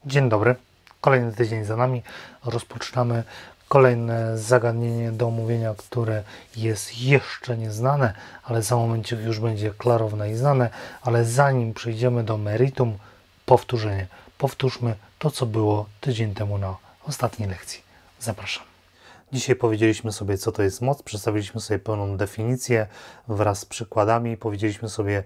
Dzień dobry, kolejny tydzień za nami. Rozpoczynamy kolejne zagadnienie do omówienia, które jest jeszcze nieznane, ale za momencik już będzie klarowne i znane. Ale zanim przejdziemy do meritum, powtórzenie. Powtórzmy to, co było tydzień temu na ostatniej lekcji. Zapraszam. Dzisiaj powiedzieliśmy sobie, co to jest moc, przedstawiliśmy sobie pełną definicję wraz z przykładami, powiedzieliśmy sobie,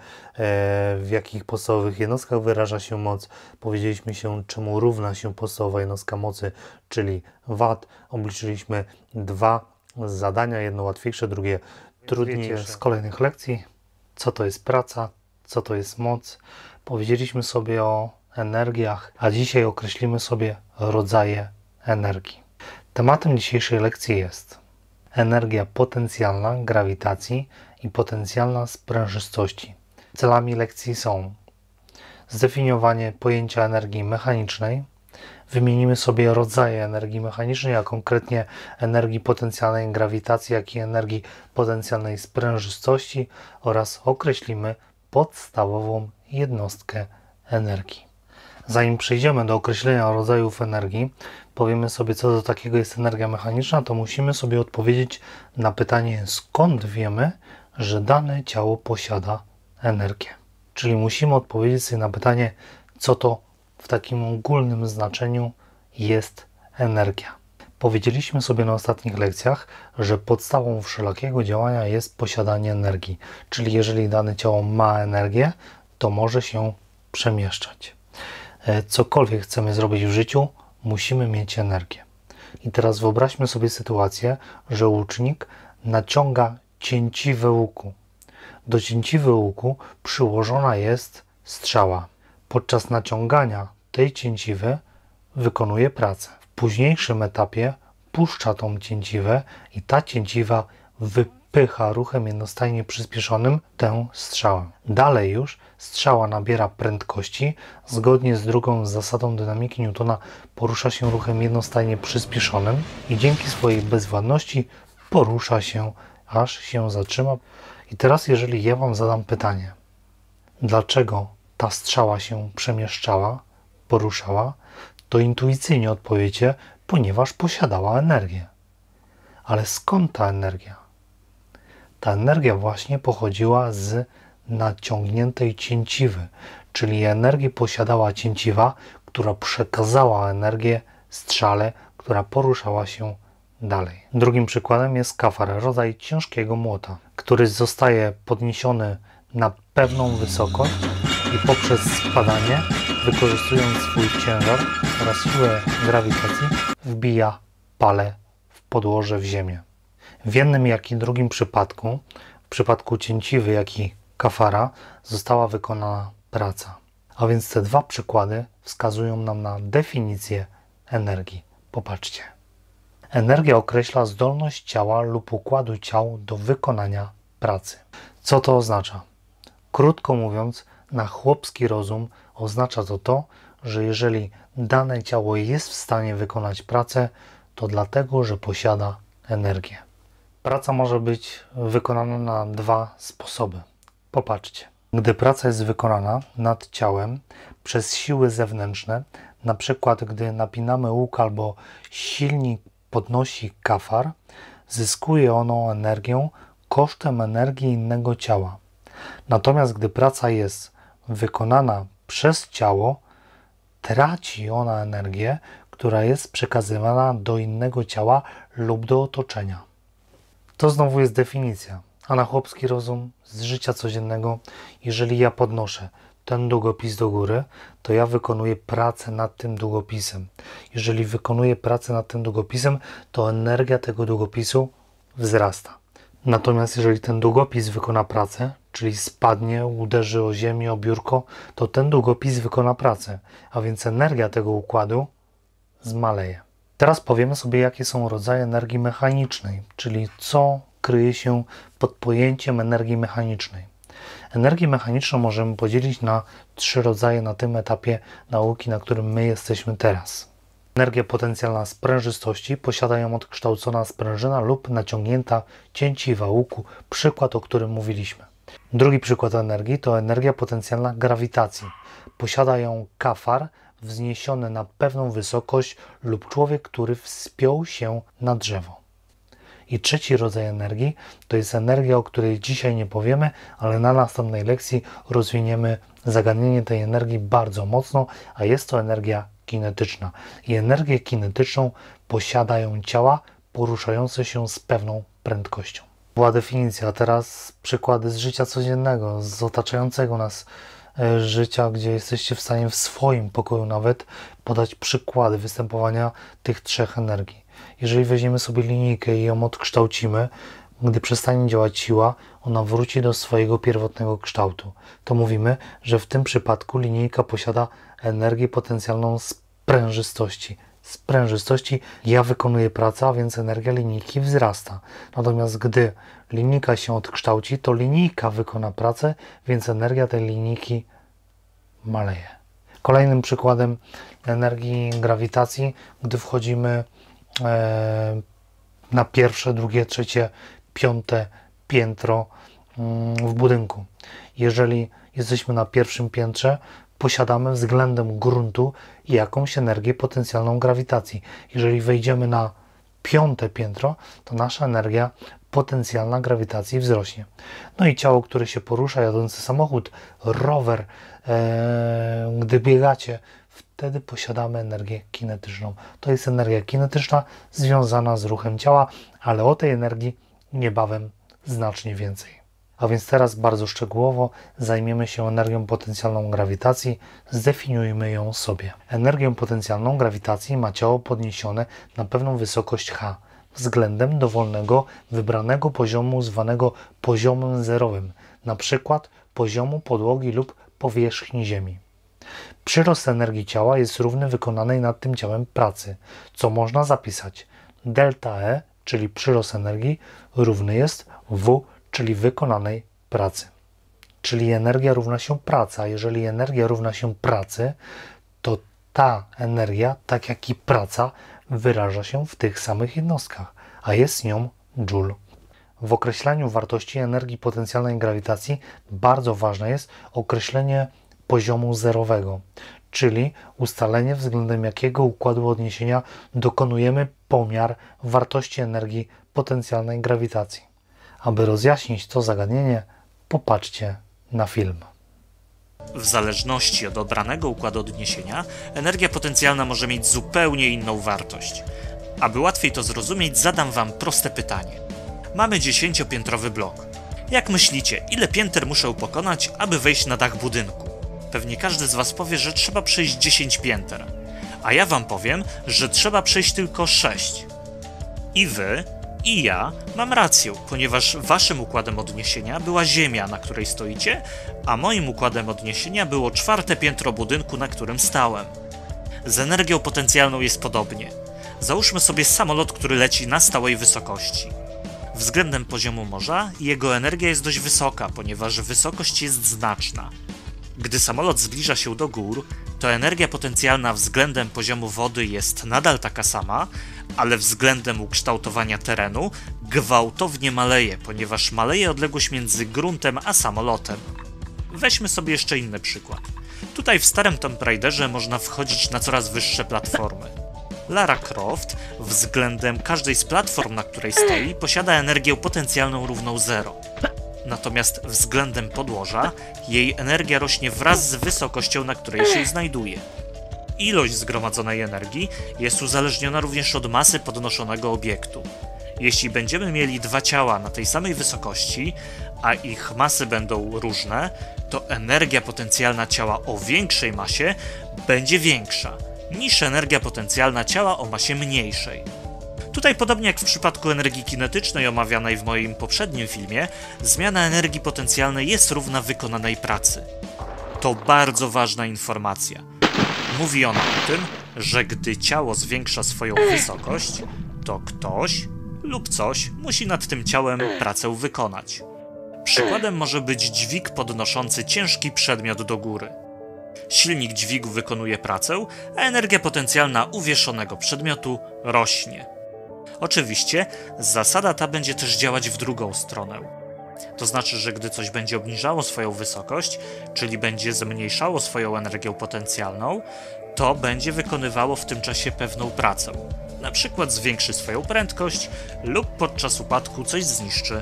w jakich podstawowych jednostkach wyraża się moc, powiedzieliśmy się, czemu równa się podstawowa jednostka mocy, czyli watt. Obliczyliśmy dwa zadania, jedno łatwiejsze, drugie trudniejsze z kolejnych lekcji. Co to jest praca, co to jest moc. Powiedzieliśmy sobie o energiach, a dzisiaj określimy sobie rodzaje energii. Tematem dzisiejszej lekcji jest energia potencjalna grawitacji i potencjalna sprężystości. Celami lekcji są zdefiniowanie pojęcia energii mechanicznej, wymienimy sobie rodzaje energii mechanicznej, a konkretnie energii potencjalnej grawitacji, jak i energii potencjalnej sprężystości oraz określimy podstawową jednostkę energii. Zanim przejdziemy do określenia rodzajów energii, powiemy sobie, co to takiego jest energia mechaniczna, to musimy sobie odpowiedzieć na pytanie, skąd wiemy, że dane ciało posiada energię. Czyli musimy odpowiedzieć sobie na pytanie, co to w takim ogólnym znaczeniu jest energia. Powiedzieliśmy sobie na ostatnich lekcjach, że podstawą wszelakiego działania jest posiadanie energii. Czyli jeżeli dane ciało ma energię, to może się przemieszczać. Cokolwiek chcemy zrobić w życiu, musimy mieć energię. I teraz wyobraźmy sobie sytuację, że łucznik naciąga cięciwę łuku. Do cięciwy łuku przyłożona jest strzała. Podczas naciągania tej cięciwy wykonuje pracę. W późniejszym etapie puszcza tą cięciwę i ta cięciwa wypycha ruchem jednostajnie przyspieszonym tę strzałę. Dalej już strzała nabiera prędkości, zgodnie z drugą zasadą dynamiki Newtona porusza się ruchem jednostajnie przyspieszonym i dzięki swojej bezwładności porusza się, aż się zatrzyma. I teraz jeżeli ja Wam zadam pytanie, dlaczego ta strzała się przemieszczała, poruszała, to intuicyjnie odpowiecie, ponieważ posiadała energię. Ale skąd ta energia? Ta energia właśnie pochodziła z naciągniętej cięciwy, czyli energię posiadała cięciwa, która przekazała energię strzale, która poruszała się dalej. Drugim przykładem jest kafar, rodzaj ciężkiego młota, który zostaje podniesiony na pewną wysokość i poprzez spadanie, wykorzystując swój ciężar oraz siłę grawitacji, wbija palę w podłoże, w ziemię. W jednym jak i drugim przypadku, w przypadku cięciwy jak i kafara, została wykonana praca. A więc te dwa przykłady wskazują nam na definicję energii. Popatrzcie. Energia określa zdolność ciała lub układu ciał do wykonania pracy. Co to oznacza? Krótko mówiąc, na chłopski rozum oznacza to, że jeżeli dane ciało jest w stanie wykonać pracę, to dlatego, że posiada energię. Praca może być wykonana na dwa sposoby. Popatrzcie. Gdy praca jest wykonana nad ciałem przez siły zewnętrzne, na przykład gdy napinamy łuk albo silnik podnosi kafar, zyskuje ono energię kosztem energii innego ciała. Natomiast gdy praca jest wykonana przez ciało, traci ona energię, która jest przekazywana do innego ciała lub do otoczenia. To znowu jest definicja, a na chłopski rozum z życia codziennego, jeżeli ja podnoszę ten długopis do góry, to ja wykonuję pracę nad tym długopisem. Jeżeli wykonuję pracę nad tym długopisem, to energia tego długopisu wzrasta. Natomiast jeżeli ten długopis wykona pracę, czyli spadnie, uderzy o ziemię, o biurko, to ten długopis wykona pracę, a więc energia tego układu zmaleje. Teraz powiemy sobie, jakie są rodzaje energii mechanicznej, czyli co kryje się pod pojęciem energii mechanicznej. Energię mechaniczną możemy podzielić na trzy rodzaje na tym etapie nauki, na którym my jesteśmy teraz. Energia potencjalna sprężystości, posiada ją odkształcona sprężyna lub naciągnięta cięciwa łuku, przykład, o którym mówiliśmy. Drugi przykład energii to energia potencjalna grawitacji. Posiada ją kafar wzniesiony na pewną wysokość lub człowiek, który wspiął się na drzewo. I trzeci rodzaj energii to jest energia, o której dzisiaj nie powiemy, ale na następnej lekcji rozwiniemy zagadnienie tej energii bardzo mocno, a jest to energia kinetyczna. I energię kinetyczną posiadają ciała poruszające się z pewną prędkością. Była definicja, a teraz przykłady z życia codziennego, z otaczającego nas życia, gdzie jesteście w stanie w swoim pokoju nawet podać przykłady występowania tych trzech energii. Jeżeli weźmiemy sobie linijkę i ją odkształcimy, gdy przestanie działać siła, ona wróci do swojego pierwotnego kształtu. To mówimy, że w tym przypadku linijka posiada energię potencjalną sprężystości. Sprężystości ja wykonuję pracę, a więc energia linijki wzrasta. Natomiast gdy linijka się odkształci, to linijka wykona pracę, więc energia tej linijki maleje. Kolejnym przykładem energii grawitacji, gdy wchodzimy na pierwsze, drugie, trzecie, piąte piętro w budynku. Jeżeli jesteśmy na pierwszym piętrze, posiadamy względem gruntu jakąś energię potencjalną grawitacji. Jeżeli wejdziemy na piąte piętro, to nasza energia potencjalna grawitacji wzrośnie. No i ciało, które się porusza, jadący samochód, rower, gdy biegacie, wtedy posiadamy energię kinetyczną. To jest energia kinetyczna związana z ruchem ciała, ale o tej energii niebawem znacznie więcej. A więc teraz bardzo szczegółowo zajmiemy się energią potencjalną grawitacji, zdefiniujmy ją sobie. Energię potencjalną grawitacji ma ciało podniesione na pewną wysokość h względem dowolnego, wybranego poziomu zwanego poziomem zerowym, na przykład poziomu podłogi lub powierzchni Ziemi. Przyrost energii ciała jest równy wykonanej nad tym ciałem pracy, co można zapisać. Delta E, czyli przyrost energii, równy jest W, czyli wykonanej pracy. Czyli energia równa się praca. Jeżeli energia równa się pracy, to ta energia, tak jak i praca, wyraża się w tych samych jednostkach, a jest nią joule. W określaniu wartości energii potencjalnej grawitacji bardzo ważne jest określenie poziomu zerowego, czyli ustalenie względem jakiego układu odniesienia dokonujemy pomiar wartości energii potencjalnej grawitacji. Aby rozjaśnić to zagadnienie, popatrzcie na film. W zależności od obranego układu odniesienia, energia potencjalna może mieć zupełnie inną wartość. Aby łatwiej to zrozumieć, zadam wam proste pytanie. Mamy 10-piętrowy blok. Jak myślicie, ile pięter muszę pokonać, aby wejść na dach budynku? Pewnie każdy z was powie, że trzeba przejść 10 pięter. A ja wam powiem, że trzeba przejść tylko 6. I wy, i ja mam rację, ponieważ waszym układem odniesienia była ziemia, na której stoicie, a moim układem odniesienia było 4. piętro budynku, na którym stałem. Z energią potencjalną jest podobnie. Załóżmy sobie samolot, który leci na stałej wysokości. Względem poziomu morza jego energia jest dość wysoka, ponieważ wysokość jest znaczna. Gdy samolot zbliża się do gór, to energia potencjalna względem poziomu wody jest nadal taka sama, ale względem ukształtowania terenu gwałtownie maleje, ponieważ maleje odległość między gruntem a samolotem. Weźmy sobie jeszcze inny przykład. Tutaj w starym Tomb Raiderze można wchodzić na coraz wyższe platformy. Lara Croft względem każdej z platform, na której stoi, posiada energię potencjalną równą 0. Natomiast względem podłoża jej energia rośnie wraz z wysokością, na której się znajduje. Ilość zgromadzonej energii jest uzależniona również od masy podnoszonego obiektu. Jeśli będziemy mieli dwa ciała na tej samej wysokości, a ich masy będą różne, to energia potencjalna ciała o większej masie będzie większa niż energia potencjalna ciała o masie mniejszej. Tutaj, podobnie jak w przypadku energii kinetycznej omawianej w moim poprzednim filmie, zmiana energii potencjalnej jest równa wykonanej pracy. To bardzo ważna informacja. Mówi ona o tym, że gdy ciało zwiększa swoją wysokość, to ktoś lub coś musi nad tym ciałem pracę wykonać. Przykładem może być dźwig podnoszący ciężki przedmiot do góry. Silnik dźwigu wykonuje pracę, a energia potencjalna uwieszonego przedmiotu rośnie. Oczywiście zasada ta będzie też działać w drugą stronę. To znaczy, że gdy coś będzie obniżało swoją wysokość, czyli będzie zmniejszało swoją energię potencjalną, to będzie wykonywało w tym czasie pewną pracę. Na przykład zwiększy swoją prędkość lub podczas upadku coś zniszczy.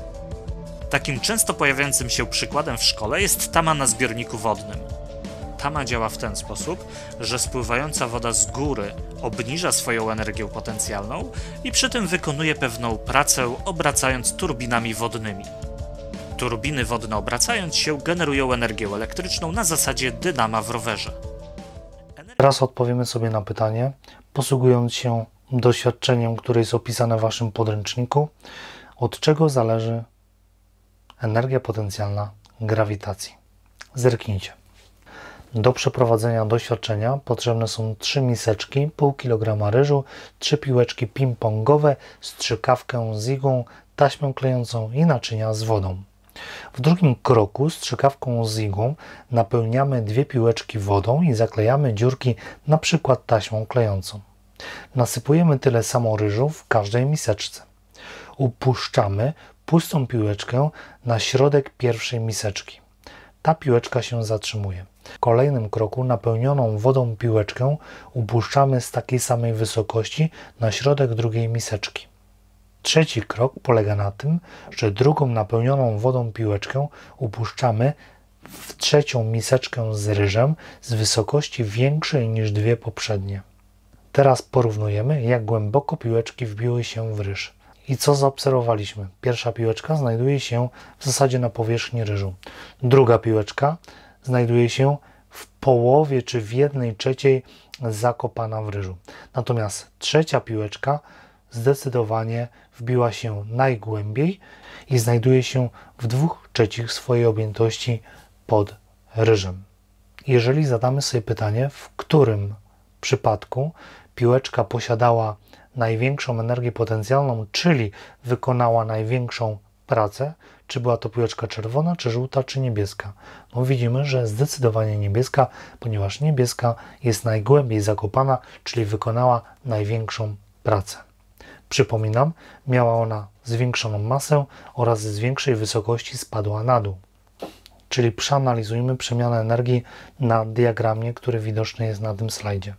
Takim często pojawiającym się przykładem w szkole jest tama na zbiorniku wodnym. Tama działa w ten sposób, że spływająca woda z góry obniża swoją energię potencjalną i przy tym wykonuje pewną pracę, obracając turbinami wodnymi. Turbiny wodne obracając się generują energię elektryczną na zasadzie dynama w rowerze. Teraz odpowiemy sobie na pytanie, posługując się doświadczeniem, które jest opisane w Waszym podręczniku, od czego zależy energia potencjalna grawitacji. Zerknijcie. Do przeprowadzenia doświadczenia potrzebne są 3 miseczki, pół kilograma ryżu, 3 piłeczki ping-pongowe, strzykawkę z igłą, taśmę klejącą i naczynia z wodą. W drugim kroku strzykawką z igłą napełniamy 2 piłeczki wodą i zaklejamy dziurki na przykład taśmą klejącą. Nasypujemy tyle samo ryżu w każdej miseczce. Upuszczamy pustą piłeczkę na środek pierwszej miseczki. Ta piłeczka się zatrzymuje. W kolejnym kroku napełnioną wodą piłeczkę upuszczamy z takiej samej wysokości na środek drugiej miseczki. Trzeci krok polega na tym, że drugą napełnioną wodą piłeczkę upuszczamy w trzecią miseczkę z ryżem z wysokości większej niż 2 poprzednie. Teraz porównujemy, jak głęboko piłeczki wbiły się w ryż. I co zaobserwowaliśmy? Pierwsza piłeczka znajduje się w zasadzie na powierzchni ryżu. Druga piłeczka znajduje się w połowie czy w 1/3 zakopana w ryżu. Natomiast trzecia piłeczka zdecydowanie wbiła się najgłębiej i znajduje się w 2/3 swojej objętości pod ryżem. Jeżeli zadamy sobie pytanie, w którym przypadku piłeczka posiadała największą energię potencjalną, czyli wykonała największą pracę, czy była to piłeczka czerwona, czy żółta, czy niebieska? No widzimy, że zdecydowanie niebieska, ponieważ niebieska jest najgłębiej zakopana, czyli wykonała największą pracę. Przypominam, miała ona zwiększoną masę oraz z większej wysokości spadła na dół. Czyli przeanalizujmy przemianę energii na diagramie, który widoczny jest na tym slajdzie.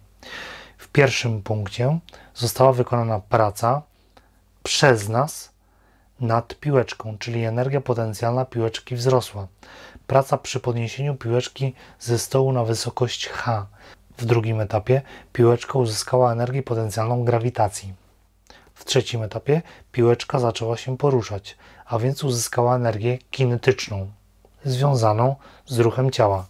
W pierwszym punkcie została wykonana praca przez nas nad piłeczką, czyli energia potencjalna piłeczki wzrosła. Praca przy podniesieniu piłeczki ze stołu na wysokość H. W drugim etapie piłeczka uzyskała energię potencjalną grawitacji. W trzecim etapie piłeczka zaczęła się poruszać, a więc uzyskała energię kinetyczną, związaną z ruchem ciała.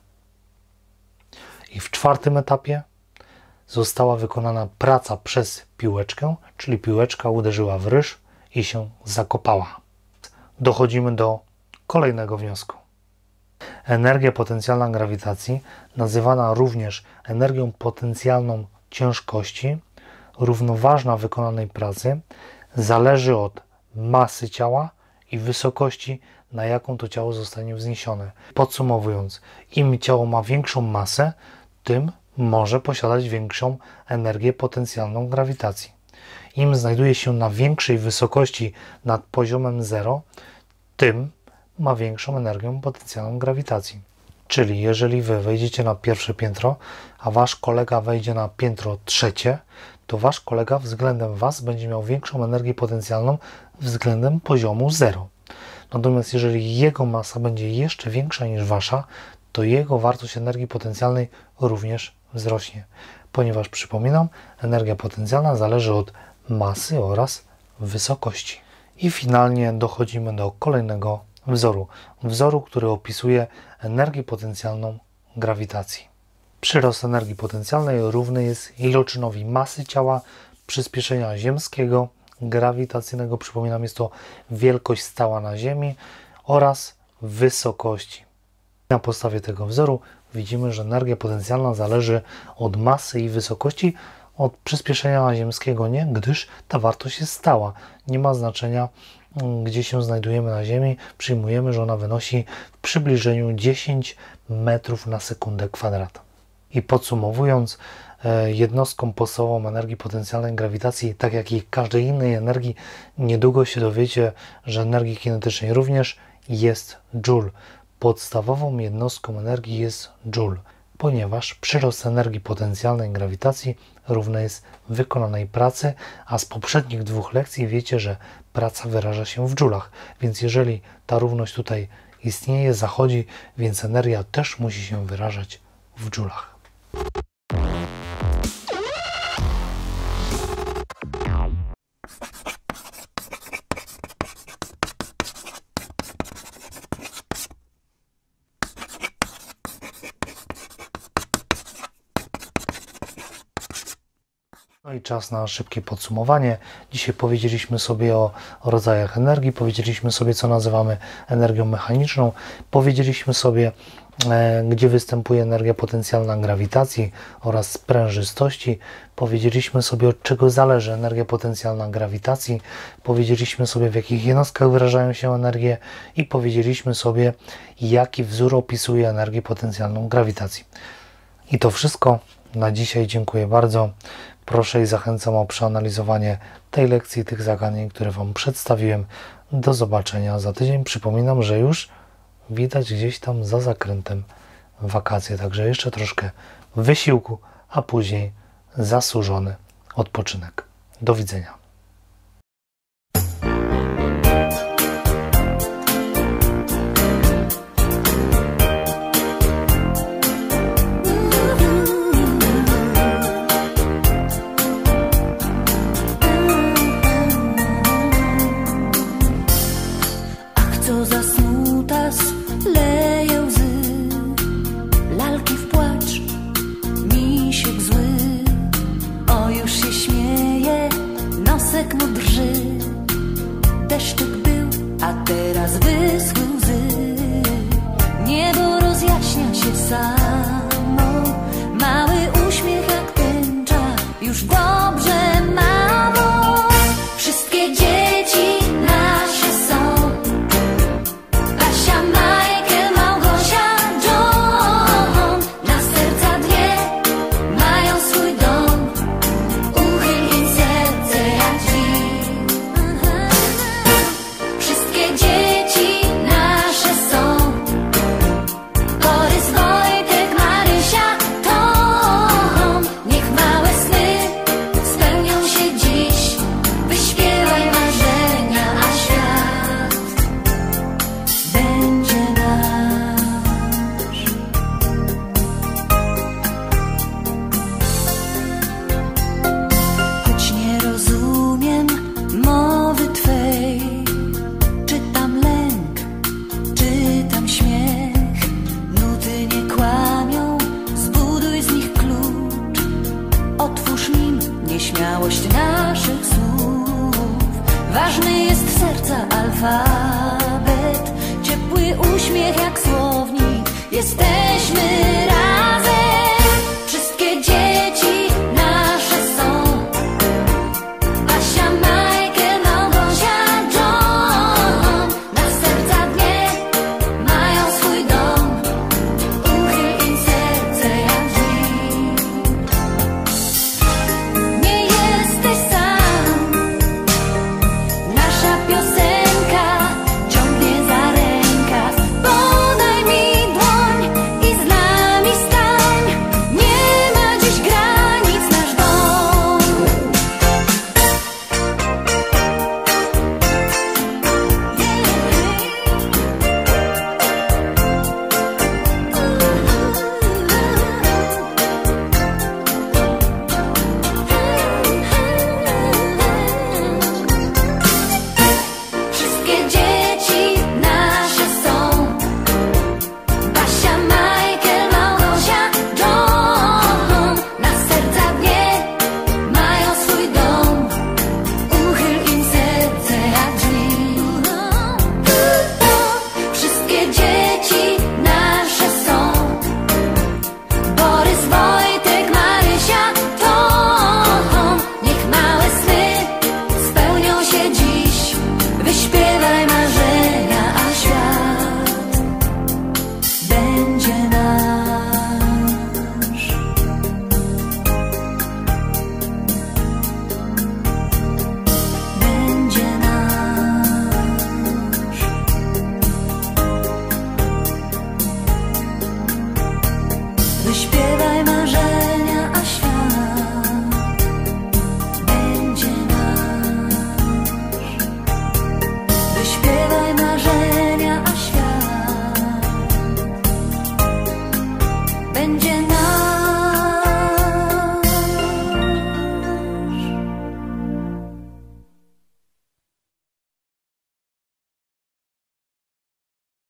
I w czwartym etapie została wykonana praca przez piłeczkę, czyli piłeczka uderzyła w ryż i się zakopała. Dochodzimy do kolejnego wniosku. Energia potencjalna grawitacji, nazywana również energią potencjalną ciężkości, równoważna wykonanej pracy, zależy od masy ciała i wysokości, na jaką to ciało zostanie wzniesione. Podsumowując, im ciało ma większą masę, tym może posiadać większą energię potencjalną grawitacji. Im znajduje się na większej wysokości nad poziomem 0, tym ma większą energię potencjalną grawitacji. Czyli jeżeli Wy wejdziecie na pierwsze piętro, a Wasz kolega wejdzie na piętro trzecie, to Wasz kolega względem Was będzie miał większą energię potencjalną względem poziomu 0. Natomiast jeżeli jego masa będzie jeszcze większa niż Wasza, to jego wartość energii potencjalnej również wzrośnie. Ponieważ, przypominam, energia potencjalna zależy od masy oraz wysokości. I finalnie dochodzimy do kolejnego wzoru, który opisuje energię potencjalną grawitacji. Przyrost energii potencjalnej równy jest iloczynowi masy ciała, przyspieszenia ziemskiego, grawitacyjnego, przypominam, jest to wielkość stała na Ziemi, oraz wysokości. Na podstawie tego wzoru widzimy, że energia potencjalna zależy od masy i wysokości, od przyspieszenia ziemskiego nie, gdyż ta wartość jest stała. Nie ma znaczenia, gdzie się znajdujemy na Ziemi. Przyjmujemy, że ona wynosi w przybliżeniu 10 metrów na sekundę kwadrat. I podsumowując, jednostką podstawową energii potencjalnej grawitacji, tak jak i każdej innej energii, niedługo się dowiecie, że energii kinetycznej również, jest joule. Podstawową jednostką energii jest joule, ponieważ przyrost energii potencjalnej grawitacji równy jest wykonanej pracy, a z poprzednich 2 lekcji wiecie, że praca wyraża się w joulach, więc jeżeli ta równość tutaj istnieje, zachodzi, więc energia też musi się wyrażać w joulach. No i czas na szybkie podsumowanie. Dzisiaj powiedzieliśmy sobie o rodzajach energii, powiedzieliśmy sobie, co nazywamy energią mechaniczną, powiedzieliśmy sobie, gdzie występuje energia potencjalna grawitacji oraz sprężystości, powiedzieliśmy sobie, od czego zależy energia potencjalna grawitacji, powiedzieliśmy sobie, w jakich jednostkach wyrażają się energie i powiedzieliśmy sobie, jaki wzór opisuje energię potencjalną grawitacji. I to wszystko na dzisiaj. Dziękuję bardzo. Proszę i zachęcam o przeanalizowanie tej lekcji, tych zagadnień, które Wam przedstawiłem. Do zobaczenia za tydzień. Przypominam, że już widać gdzieś tam za zakrętem wakacje, także jeszcze troszkę wysiłku, a później zasłużony odpoczynek. Do widzenia. Co za smutas leje łzy, lalki w płacz, misiek zły. O, już się śmieje, nosek mu drży. Deszczyk był, a teraz wyschły łzy. Niebo rozjaśnia się samo, mały uśmiech jak tęcza. Już dobrze, mamo, wszystkie dzieci nasze są. Nieśmiałość naszych słów. Ważny jest serca alfabet, ciepły uśmiech jak słownik. Jesteśmy